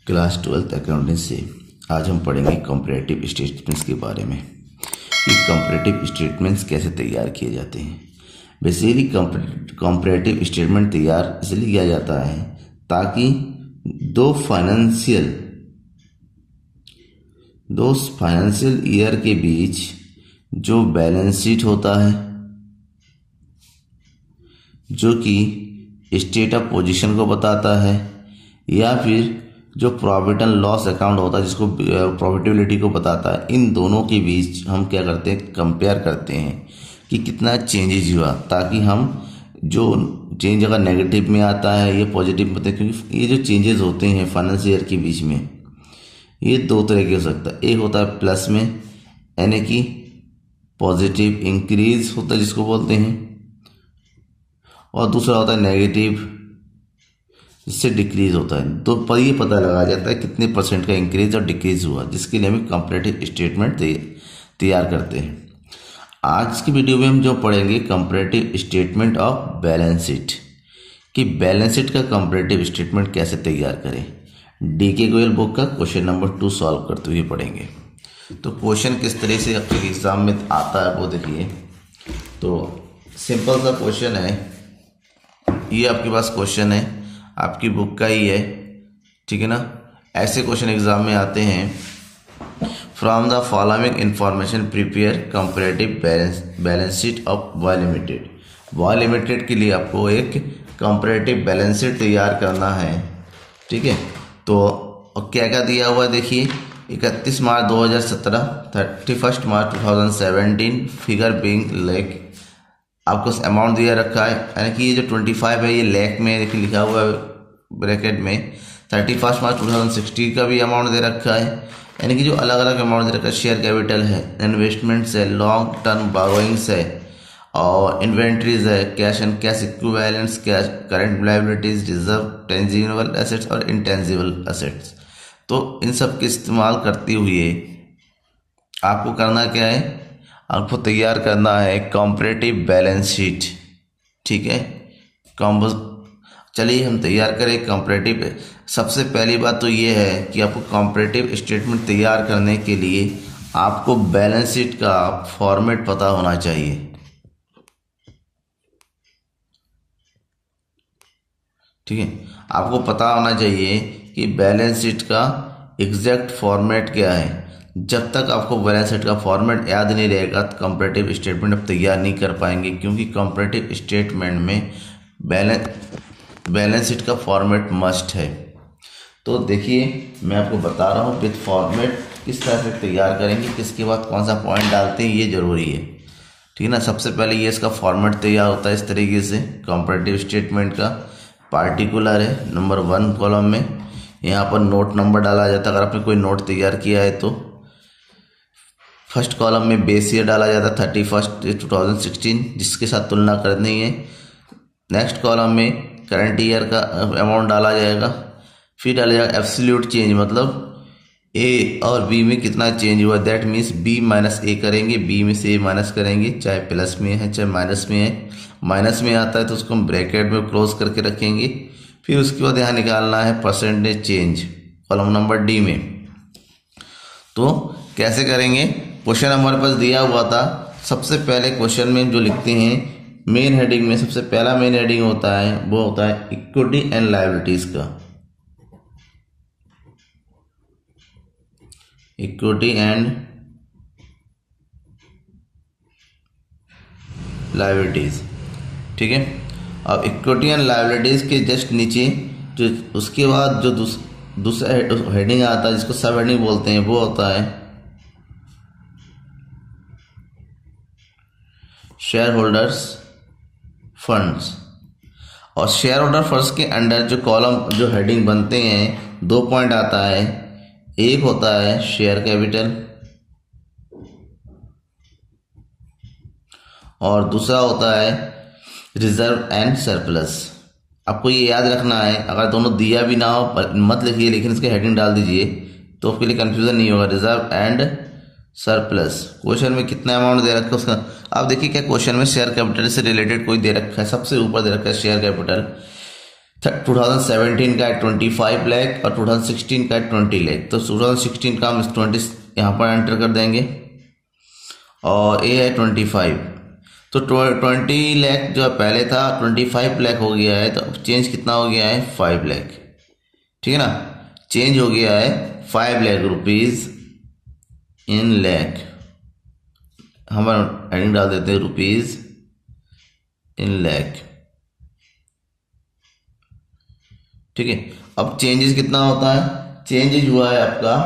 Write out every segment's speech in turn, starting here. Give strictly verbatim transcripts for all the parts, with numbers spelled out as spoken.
Class twelfth accounting से आज हम पढ़ेंगे कंपैरेटिव स्टेटमेंट्स के बारे में कि कंपैरेटिव स्टेटमेंट्स कैसे तैयार किए जाते हैं। बेसिकली कंपैरेटिव स्टेटमेंट तैयार इसलिए किया जाता है ताकि दो फाइनेंशियल दो फाइनेंशियल ईयर के बीच जो बैलेंस शीट होता है, जो कि स्टेट ऑफ पोजीशन को बताता है, या फिर जो प्रॉफिट एंड लॉस अकाउंट होता है जिसको प्रॉफिटेबिलिटी को बताता है, इन दोनों के बीच हम क्या करते हैं, कंपेयर करते हैं कि कितना चेंजेस हुआ, ताकि हम जो चेंज अगर नेगेटिव में आता है या पॉजिटिव में, क्योंकि ये जो चेंजेस होते हैं फाइनेंशियल ईयर के बीच में ये दो तरह के हो सकता है। एक होता है प्लस में, यानी कि पॉजिटिव इंक्रीज होता है जिसको बोलते हैं, और दूसरा होता है नेगेटिव जिससे डिक्रीज होता है। तो पर ये पता लगाया जाता है कितने परसेंट का इंक्रीज और डिक्रीज हुआ, जिसके लिए हम कंपैरेटिव स्टेटमेंट तैयार करते हैं। आज की वीडियो में हम जो पढ़ेंगे comparative statement of balance sheet, कि बैलेंस शीट का कंपैरेटिव स्टेटमेंट कैसे तैयार करें। डी के गोयल बुक का क्वेश्चन नंबर टू सॉल्व करते हुए पढ़ेंगे। तो क्वेश्चन किस तरह से आपके एग्जाम में आता है वो देखिए। तो सिंपल सा क्वेश्चन है, ये आपके पास क्वेश्चन है, आपकी बुक का ही है, ठीक है ना। ऐसे क्वेश्चन एग्जाम में आते हैं। From the following information prepare comparative balance balance sheet of Y limited. Y limited के लिए आपको एक कंपैरेटिव बैलेंस शीट तैयार करना है, ठीक है। तो क्या क्या दिया हुआ है देखिए। इकतीस मार्च दो हज़ार सत्रह, thirty first March two thousand seventeen, figure being lakh, आपको अमाउंट दिया रखा है, यानी कि ये जो पच्चीस है ये लैक में देखिए लिखा हुआ है ब्रैकेट में। Thirty first March two thousand sixteen का भी अमाउंट दे रखा है, यानी कि जो अलग अलग अमाउंट दे रखा है। शेयर कैपिटल है, इन्वेस्टमेंट्स है, लॉन्ग टर्म बोरोइंग्स है, और इन्वेंट्रीज है, cash and cash equivalents, cash current liabilities, reserve, tangible assets और इनटेंजिबल एसेट्स। तो इन सब के इस्तेमाल करते हुए आपको करना क्या है, आपको तैयार करना है कंपैरेटिव बैलेंस शीट, ठीक है। चलिए हम तैयार करें कंपैरेटिव। सबसे पहली बात तो ये है कि आपको कंपैरेटिव स्टेटमेंट तैयार करने के लिए आपको बैलेंस शीट का फॉर्मेट पता होना चाहिए, ठीक है। आपको पता होना चाहिए कि बैलेंस शीट का एग्जैक्ट फॉर्मेट क्या है। जब तक आपको बैलेंस शीट का फॉर्मेट याद नहीं रहेगा तो कंपैरेटिव स्टेटमेंट आप तैयार नहीं कर पाएंगे, क्योंकि कंपैरेटिव स्टेटमेंट में बैलेंस बैलेंस शीट का फॉर्मेट मस्ट है। तो देखिए मैं आपको बता रहा हूँ विद फॉर्मेट किस तरह से तैयार करेंगे, किसके बाद कौन सा पॉइंट डालते हैं, ये जरूरी है, ठीक है ना। सबसे पहले ये इसका फॉर्मेट तैयार होता है इस तरीके से। कंपैरेटिव स्टेटमेंट का पार्टिकुलर है नंबर वन कॉलम में, यहाँ पर नोट नंबर डाला जाता है। अगर आपने कोई नोट तैयार किया है तो फर्स्ट कॉलम में बेस ईयर डाला जाता है thirty first two thousand sixteen, जिसके साथ तुलना करनी है। नेक्स्ट कॉलम में करंट ईयर का अमाउंट डाला जाएगा, फिर डाला जाएगा एब्सोल्यूट चेंज, मतलब ए और बी में कितना चेंज हुआ, that means B minus A करेंगे, बी में से ए माइनस करेंगे, चाहे प्लस में है चाहे माइनस में है। माइनस में आता है तो उसको हम ब्रैकेट में क्लोज करके रखेंगे। फिर उसके बाद यहाँ निकालना है percentage change column number D में। तो कैसे करेंगे, क्वेश्चन हमारे पास दिया हुआ था। सबसे पहले क्वेश्चन में जो लिखते हैं मेन हेडिंग में, सबसे पहला मेन हेडिंग होता है वो होता है इक्विटी एंड लायबिलिटीज का, इक्विटी एंड लायबिलिटीज, ठीक है। अब इक्विटी एंड लायबिलिटीज के जस्ट नीचे जो उसके बाद जो दूस, दूसरा हेडिंग आता है जिसको सब हेडिंग बोलते हैं, वो होता है शेयर होल्डर्स फंड्स। और शेयर होल्डर फंड्स के अंडर जो कॉलम जो हेडिंग बनते हैं, दो पॉइंट आता है। एक होता है शेयर कैपिटल और दूसरा होता है रिजर्व एंड सरप्लस। आपको ये याद रखना है, अगर दोनों दिया भी ना हो मत लिखिए, लेकिन इसके हेडिंग डाल दीजिए तो आपके लिए कंफ्यूजन नहीं होगा। रिजर्व एंड सरप्लस, क्वेश्चन में कितना अमाउंट दे रखा है उसका। आप देखिए क्या क्वेश्चन में शेयर कैपिटल से रिलेटेड कोई दे रखा है, सबसे ऊपर दे रखा है share capital two thousand seventeen का है ट्वेंटी फाइव लाख और टू थाउजेंड सिक्सटीन का है ट्वेंटी लाख। तो टू थाउजेंड सिक्सटीन का हम ट्वेंटी यहाँ पर एंटर कर देंगे और ए है ट्वेंटी फाइव। तो ट्वेंटी लाख जो पहले था ट्वेंटी फाइव लाख हो गया है, तो चेंज कितना हो गया है फाइव लाख, ठीक है ना। चेंज हो गया है five lakh rupees in lakh, हम एडिंग डाल देते हैं रुपीज इन लाख, ठीक है। अब चेंजेस कितना होता है, चेंजेस हुआ है आपका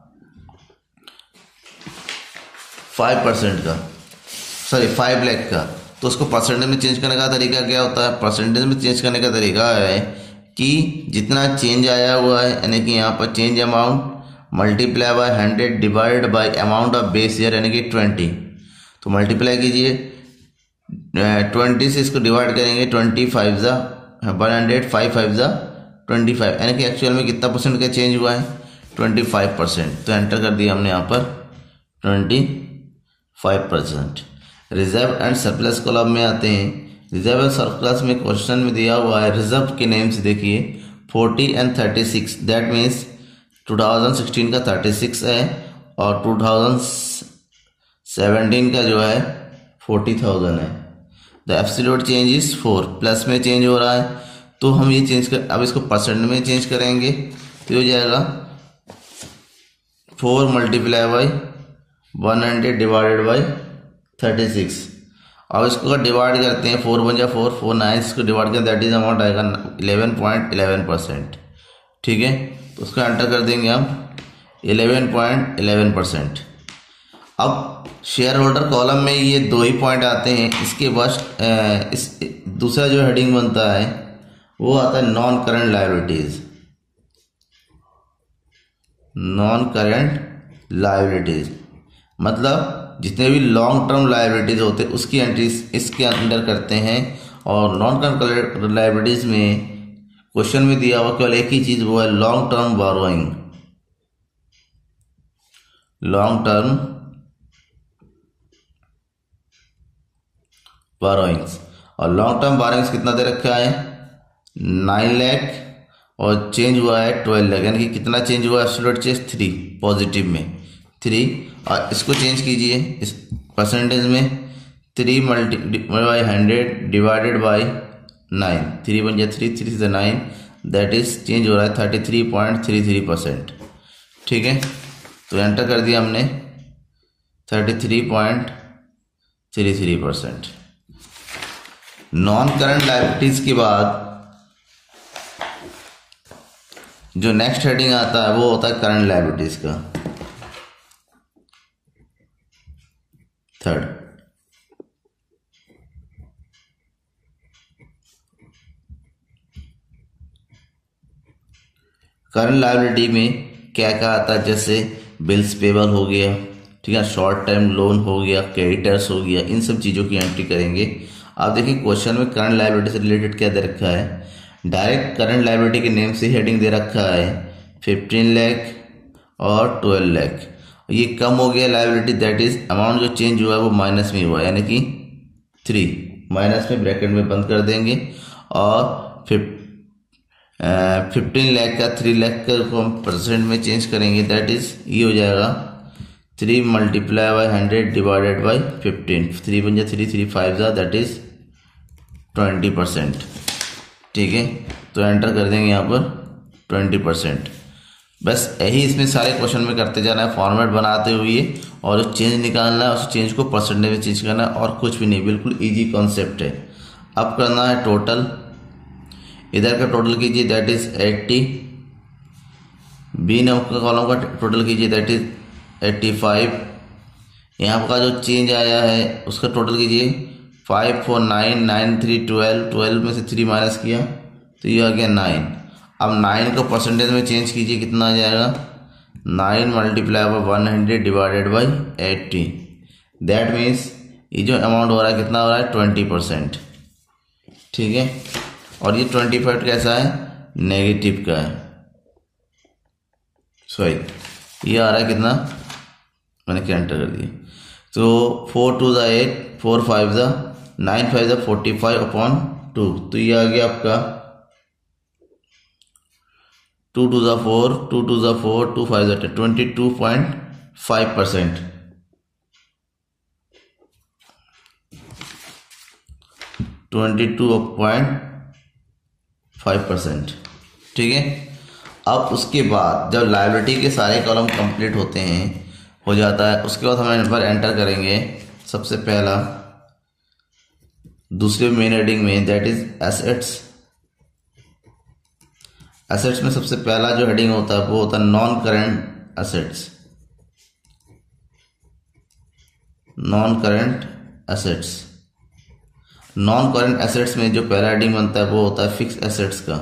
फाइव परसेंट का, सॉरी फाइव लाख का। तो उसको परसेंटेज में चेंज करने का तरीका क्या होता है, परसेंटेज में चेंज करने का तरीका है कि जितना चेंज आया हुआ है, यानी कि यहाँ पर change amount multiply by hundred divided by amount of base year, यानी कि ट्वेंटी। तो मल्टीप्लाई कीजिए ट्वेंटी से इसको डिवाइड करेंगे, ट्वेंटी फाइव ज़ा वन हंड्रेड, फाइव फाइव ज़ा ट्वेंटी फाइव, यानी कि एक्चुअल में कितना परसेंट का चेंज हुआ है ट्वेंटी फाइव परसेंट। तो एंटर कर दिया हमने यहाँ पर twenty five percent. Reserve and surplus column में आते हैं। रिजर्व एंड सरप्लस में क्वेश्चन में दिया हुआ है रिजर्व के नेम से देखिए forty and thirty six, that means two thousand sixteen का थर्टी सिक्स है और टू थाउजेंड सेवेंटीन का जो है फोर्टी थाउजेंड है। The absolute change is four, plus में चेंज हो रहा है। तो हम ये चेंज कर, अब इसको परसेंट में चेंज करेंगे तो हो जाएगा four multiply by one hundred divided by thirty six. अब इसको डिवाइड करते हैं, फोर वन जा फोर, फोर नाइन, इसको डिवाइड करें दैट इज अमाउंट आएगा इलेवन पॉइंट इलेवन परसेंट, ठीक है। तो उसको एंटर कर देंगे हम इलेवन पॉइंट इलेवन परसेंट। अब शेयर होल्डर कॉलम में ये दो ही पॉइंट आते हैं। इसके बाद इस दूसरा जो हेडिंग बनता है वो आता है non current liabilities, non current liabilities मतलब जितने भी लॉन्ग टर्म लायबिलिटीज होते हैं उसकी एंट्रीज इसके अंदर करते हैं। और नॉन करंट लायबिलिटीज में क्वेश्चन में दिया हुआ केवल एक ही चीज, वो है long term borrowing, long term borrowings. और लॉन्ग टर्म बोरोइंग्स कितना दे रखा है नाइन लाख और चेंज हुआ है ट्वेल्व लाख, यानी कि कितना चेंज हुआ है एब्सोल्यूट चेंज थ्री, पॉजिटिव में थ्री। और इसको चेंज कीजिए इस परसेंटेज में, three multi by hundred divided by nine, three one जा थ्री, थ्री से नाइन, दैट इज चेंज हो रहा है thirty three point three three percent, ठीक है। तो एंटर कर दिया हमने thirty three point three three percent. Non current liabilities के बाद जो नेक्स्ट हेडिंग आता है वो होता है करंट लायबिलिटीज का, थर्ड। करंट लायबिलिटी में क्या क्या आता है, जैसे बिल्स पेबल हो गया, ठीक है, शॉर्ट टर्म लोन हो गया, क्रेडिटर्स हो गया, इन सब चीज़ों की एंट्री करेंगे। आप देखिए क्वेश्चन में करंट लायबिलिटी से रिलेटेड क्या दे रखा है, डायरेक्ट करंट लायबिलिटी के नेम से हेडिंग दे रखा है फिफ्टीन लाख और ट्वेल्व लाख। ये कम हो गया लायबिलिटी, दैट इज अमाउंट जो चेंज हुआ है वो माइनस में हुआ है, यानी कि थ्री माइनस में ब्रैकेट में बंद कर देंगे। और फिफ्टीन लाख का थ्री लाख का को हम परसेंट में चेंज करेंगे, दैट इज ये हो जाएगा three multiply by hundred divided by fifteen, three one जाए थ्री, थ्री फाइव जा दैट इज ट्वेंटी परसेंट, ठीक है। तो एंटर कर देंगे यहाँ पर ट्वेंटी परसेंट। बस यही इसमें सारे क्वेश्चन में करते जाना है फॉर्मेट बनाते हुए, और जो चेंज निकालना है उस चेंज को परसेंटेज में चेंज करना है, और कुछ भी नहीं, बिल्कुल इजी कॉन्सेप्ट है। अब करना है टोटल, इधर का टोटल कीजिए that is eighty, B number का कॉलम का टोटल कीजिए दैट इज एट्टी फाइव, यहाँ का जो चेंज आया है उसका टोटल कीजिए five four nine nine three twelve, twelve में से थ्री माइनस किया तो ये आ गया नाइन। अब नाइन को परसेंटेज में चेंज कीजिए, कितना आ जाएगा nine multiply by one hundred divided by eighty, that means ये जो अमाउंट हो रहा है कितना हो रहा है ट्वेंटी परसेंट, ठीक है। और ये ट्वेंटी फाइव कैसा है नेगेटिव का है, सॉरी ये आ रहा है कितना, मैंने क्या एंटर कर दिया, तो फोर टू ज़ा एट, फोर फाइव ज़ा नाइन, फाइव ज़ा फोर्टी फाइव अपॉन टू, तो ये आ गया आपका टू टू ज़ा फोर, टू टू ज़ा फोर, टू फाइव ज़ा ten, twenty two point five percent. Twenty two point five percent, ठीक है। अब उसके बाद जब लायबिलिटी के सारे कॉलम कंप्लीट होते हैं, हो जाता है, उसके बाद हम इन पर एंटर करेंगे सबसे पहला दूसरे मेन हेडिंग में, दैट इज एसेट्स। एसेट्स में सबसे पहला जो हेडिंग होता है वो होता है non current assets. Non current assets non current assets में जो पहला हेडिंग बनता है वो होता है फिक्स एसेट्स का,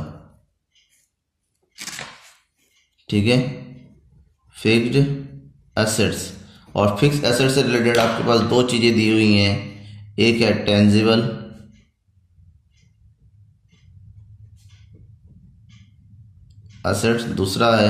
ठीक है, फिक्स्ड एसेट्स। और फिक्स एसेट्स से रिलेटेड आपके पास दो चीजें दी हुई हैं, एक है टेंजिबल एसेट्स, दूसरा है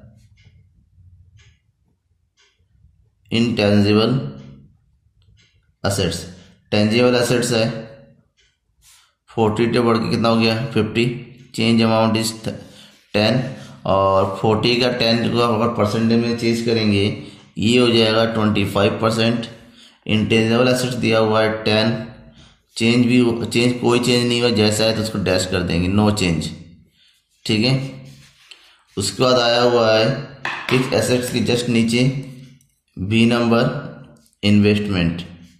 इनटेंजिबल एसेट्स। टेंजिबल एसेट्स है फोर्टी से बढ़ के कितना हो गया fifty, change amount is ten, और फोर्टी का टेन को अगर परसेंटेज में चेंज करेंगे ये हो जाएगा twenty five percent. Intangible assets दिया हुआ है टेन, चेंज भी चेंज कोई चेंज नहीं हुआ, जैसा है तो उसको डैश कर देंगे, नो चेंज, ठीक है। उसके बाद आया हुआ है फिक्स एसेट्स के जस्ट नीचे बी नंबर इन्वेस्टमेंट।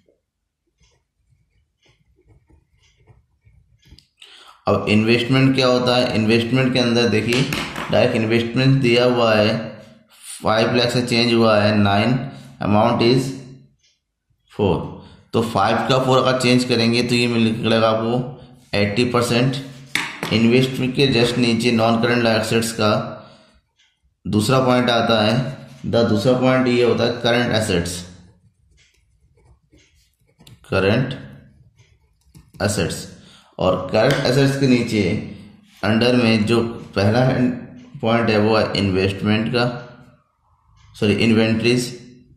अब इन्वेस्टमेंट क्या होता है, इन्वेस्टमेंट के अंदर देखिए डायरेक्ट इन्वेस्टमेंट दिया हुआ है फाइव लाख से चेंज हुआ है नाइन, अमाउंट इज फोर, तो फाइव का फोर अगर चेंज करेंगे तो ये मिलेगा आपको एट्टी परसेंट। इन्वेस्टमेंट के जस्ट नीचे नॉन करेंट एसेट्स का दूसरा पॉइंट आता है, द दूसरा पॉइंट ये होता है करंट एसेट्स। करंट एसेट्स और करंट एसेट्स के नीचे अंडर में जो पहला पॉइंट है वो है इन्वेस्टमेंट का, सॉरी इन्वेंट्रीज।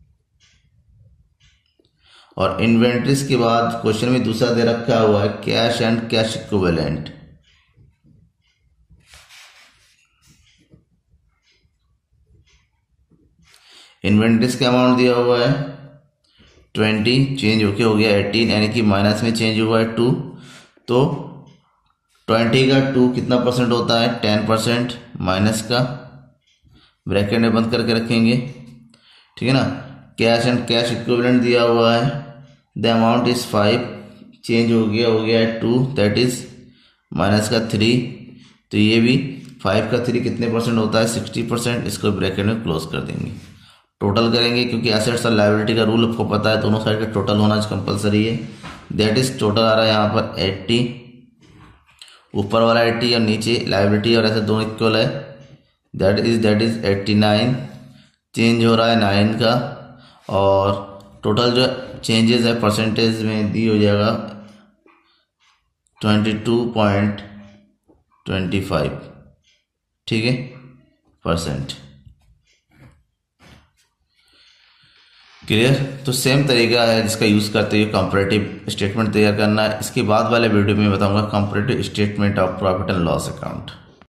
और इन्वेंट्रीज के बाद क्वेश्चन में दूसरा दे रखा हुआ है cash and cash equivalent. Inventories का अमाउंट दिया हुआ है ट्वेंटी, चेंज होके हो गया एटीन, यानी कि माइनस में चेंज हुआ है टू, तो ट्वेंटी का टू कितना परसेंट होता है टेन परसेंट, माइनस का ब्रैकेट में बंद करके रखेंगे, ठीक है ना। कैश एंड कैश इक्विवेलेंट दिया हुआ है, the amount is five, change हो गया हो गया है टू, दैट इज माइनस का थ्री, तो ये भी फाइव का थ्री कितने परसेंट होता है सिक्सटी परसेंट, इसको ब्रैकेट में क्लोज कर देंगे। टोटल करेंगे क्योंकि एसेट्स और लायबिलिटी का रूल आपको पता है, दोनों साइड का टोटल होना कंपलसरी है। दैट इज टोटल आ रहा है यहाँ पर एट्टी, ऊपर वाला एट्टी और नीचे लायबिलिटी और ऐसे दोनों इक्वल है, that is that is eighty nine, change हो रहा है नाइन का, और टोटल जो चेंजेस है परसेंटेज में दी हो जाएगा twenty two point twenty five, ठीक है, परसेंट। क्लियर। तो सेम तरीका है जिसका यूज करते हुए कंपैरेटिव स्टेटमेंट तैयार करना है। इसके बाद वाले वीडियो में बताऊंगा comparative statement of profit and loss account.